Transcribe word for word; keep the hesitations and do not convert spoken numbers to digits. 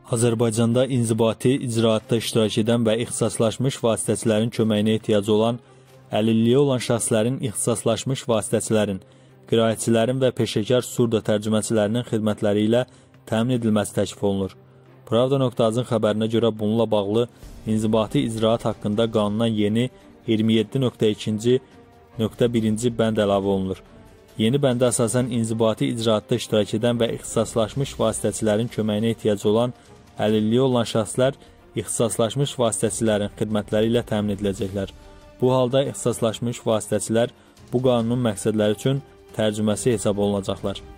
Azərbaycanda inzibati icraatda iştirak edən və ixtisaslaşmış vasitəçilərin köməyinə ehtiyacı olan, əlilliyi olan şəxslərin ixtisaslaşmış vasitəçilərin, qiraətçilərin və peşəkar surdo tərcüməçilərinin xidmətləri ilə təmin edilməsi təklif olunur. Pravda.azın xəbərinə görə bununla bağlı inzibati icraat haqqında qanuna yeni iyirmi yeddi nöqtə ikinci nöqtə birinci bənd əlavə olunur. Yeni bəndə əsasən inzibati icraatda iştirak edən və ixtisaslaşmış vasitəçilərin köməyinə ehtiyacı olan, əlilliyi olan şəxslər ixtisaslaşmış vasitəçilərin xidmətləri ilə təmin ediləcəklər. Bu halda ixtisaslaşmış vasitəçilər bu qanunun məqsədləri üçün tərcüməsi hesab olunacaqlar.